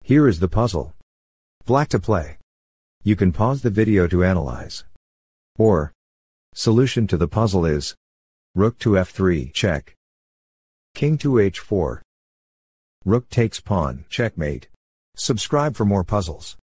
Here is the puzzle. Black to play. You can pause the video to analyze. Or, solution to the puzzle is Rook to f3 check. King to h4. Rook takes pawn checkmate. Subscribe for more puzzles.